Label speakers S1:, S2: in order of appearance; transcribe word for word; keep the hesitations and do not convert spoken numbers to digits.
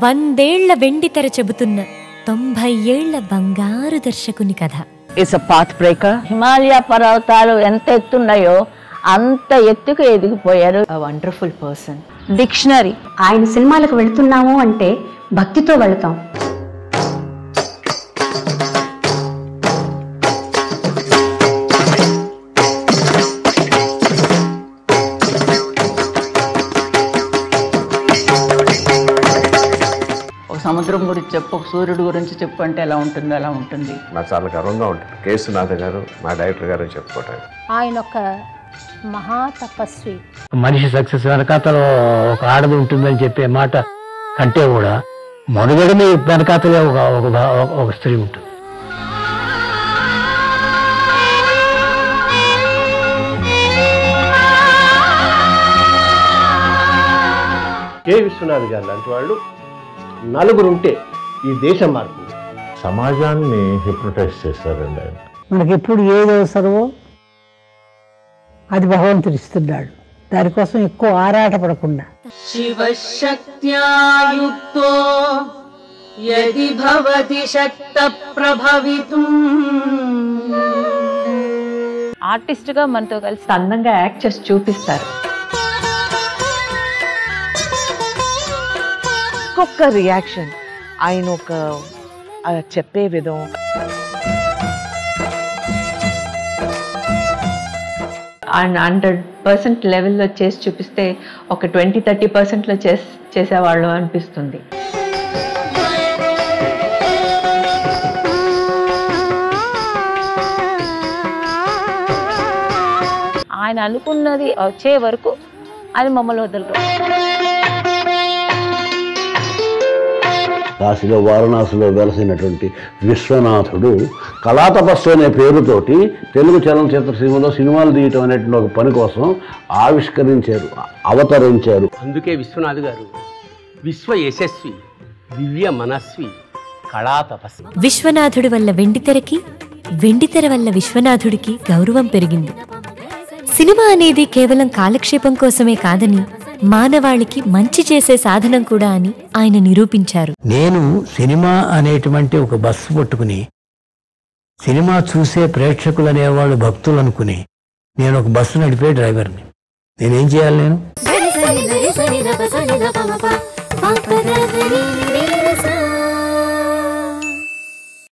S1: వందేళ్ల వెండితెర చెబుతున్న తొంభై ఏళ్ల బంగారు దర్శకుని కథ.
S2: It's a path breaker.
S3: Himalaya పర్వతాలు ఎంత ఎత్తున్నాయో అంత ఎత్తుకు ఎదిగిపోయారు.
S2: A wonderful person.
S3: డిక్షనరీ.
S4: ఆయన సినిమాలకు వెళ్తున్నాము అంటే భక్తితో వెళ్తాం.
S2: సముద్రం గురించి చెప్పు, ఒక సూర్యుడు గురించి చెప్పు అంటే ఎలా ఉంటుందో అలా ఉంటుంది.
S5: నాకు చాలా గర్వంగా ఉంటుంది కే విశ్వనాథ్ గారు మా డైరెక్టర్ గారు చెప్పుకోవటానికి.
S4: ఆయన ఒక మహా తపస్వి.
S6: మనిషి సక్సెస్ వెనకాతలో ఒక ఆడది ఉంటుందని చెప్పే మాట కంటే కూడా మనుగడని వెనకాతలే ఒక ఒక స్త్రీ ఉంటుంది.
S7: కే విశ్వనాథ్ గారు లాంటి వాళ్ళు నలుగురుంటే ఈ దేశం మారుతుంది.
S5: సమాజాన్ని హిప్నటైజ్ చేస్తారండి ఆయన.
S8: మనకి ఎప్పుడు ఏది అవసరమో అది భగవంతుడు ఇస్తున్నాడు. దానికోసం ఎక్కువ ఆరాటపడకుండా
S2: శివశక్త్యాయుక్తో యది భవతి శక్త ప్రభవితుం.
S3: ఆర్టిస్ట్ గా మనతో కలిసి
S2: అందంగా యాక్ట్ చేసి చూపిస్తారు. ఒక్కొక్క రియాక్షన్ ఆయన ఒక చెప్పే విధం,
S3: అండ్ హండ్రెడ్ పర్సెంట్ లెవెల్లో చేసి చూపిస్తే ఒక ట్వంటీ థర్టీ పర్సెంట్లో చేసి చేసేవాళ్ళు అనిపిస్తుంది. ఆయన అనుకున్నది వచ్చే వరకు అది మమ్మల్ని వదలరు.
S9: కాశీలో వారణాసిలో వెలసినటువంటి విశ్వనాథుడు కళాతపస్సు అనే పేరుతోటి తెలుగు చలనచిత్ర సీమలో సినిమాలు తీయటం అనేటువంటి ఒక పని కోసం ఆవిష్కరించారు, అవతరించారు.
S10: అందుకే విశ్వనాథ్ గారు విశ్వ యశస్వి, దివ్య మనస్వి, కళాతపస్వి.
S1: విశ్వనాథుడి వల్ల వెండితెరకి, వెండితెర వల్ల విశ్వనాథుడికి గౌరవం పెరిగింది. సినిమా అనేది కేవలం కాలక్షేపం కోసమే కాదని, మానవాళికి మంచి చేసే సాధనం కూడా అని ఆయన నిరూపించారు.
S6: నేను సినిమా అనేటువంటి ఒక బస్సు పట్టుకుని సినిమా చూసే ప్రేక్షకులు అనేవాళ్ళు భక్తులు అనుకుని నేను ఒక బస్సు నడిపే డ్రైవర్ని. నేనేం చేయాలి? నేను